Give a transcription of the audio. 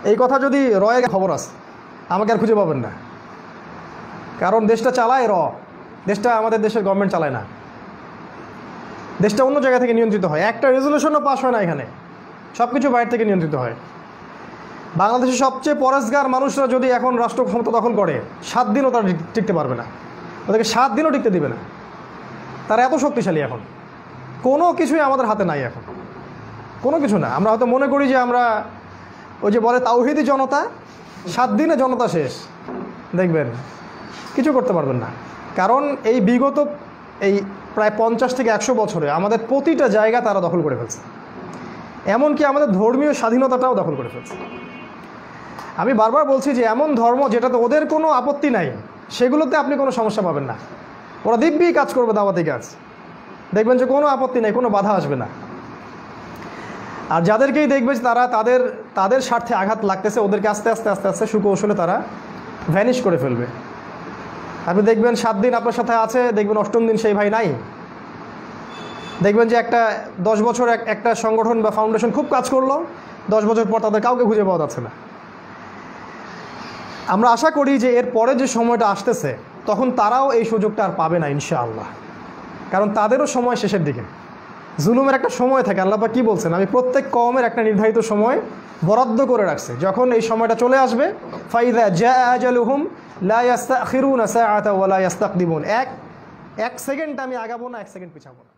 এই কথা যদি রয়ে খবর আছে, আমাকে আর খুঁজে পাবেন না। কারণ দেশটা চালায় দেশটা আমাদের দেশের গভর্নমেন্ট চালায় না, দেশটা অন্য জায়গা থেকে নিয়ন্ত্রিত হয়। একটা রেজলিউশনও পাস হয় না এখানে, সব কিছু বাইরে থেকে নিয়ন্ত্রিত হয়। বাংলাদেশের সবচেয়ে পরেশগার মানুষরা যদি এখন রাষ্ট্র ক্ষমতা দখল করে, 7 দিনও তারা টিকতে পারবে না, ওদেরকে 7 দিনও টিকতে দিবে না। তারা এত শক্তিশালী এখন, কোনো কিছুই আমাদের হাতে নাই এখন, কোনো কিছু না। আমরা হয়তো মনে করি যে আমরা ওই যে বলে তাওহীদি জনতা, 7 দিনে জনতা শেষ, দেখবেন কিছু করতে পারবেন না। কারণ এই বিগত এই প্রায় 50 থেকে 100 বছরে আমাদের প্রতিটা জায়গা তারা দখল করে ফেলছে, এমনকি আমাদের ধর্মীয় স্বাধীনতাটাও দখল করে ফেলছে। আমি বারবার বলছি যে এমন ধর্ম যেটাতে ওদের কোনো আপত্তি নাই, সেগুলোতে আপনি কোনো সমস্যা পাবেন না। ওরা দিব্যি কাজ করবে, দাওয়াতি কাজ, দেখবেন যে কোনো আপত্তি নেই, কোনো বাধা আসবে না। আর যাদেরকেই দেখবে যে তারা তাদের স্বার্থে আঘাত লাগতেছে, ওদেরকে আস্তে আস্তে আস্তে আস্তে সুকৌশলে তারা ভ্যানিশ করে ফেলবে। আপনি দেখবেন 7 দিন আপনার সাথে আছে, দেখবেন 8ম দিন সেই ভাই নাই। দেখবেন যে একটা 10 বছর একটা সংগঠন বা ফাউন্ডেশন খুব কাজ করলো, 10 বছর পর তাদের কাউকে খুঁজে পাওয়া যাচ্ছে না। আমরা আশা করি যে এর পরে যে সময়টা আসতেছে, তখন তারাও এই সুযোগটা আর পাবে না ইনশাআল্লাহ। কারণ তাদেরও সময় শেষের দিকে, জুলুমের একটা সময় থাকে। আল্লাহ পাক কি বলছেন, আমি প্রত্যেক কওমের একটা নির্ধারিত সময় বরাদ্দ করে রাখছি। যখন এই সময়টা চলে আসবে, ফাইযা জাআ আজালুহুম লা ইস্তাখিরুনা সাআতাও ওয়া লা ইস্তাকদিমুন, এক সেকেন্ড আমি আগাবো না, 1 সেকেন্ড পিছাবো না।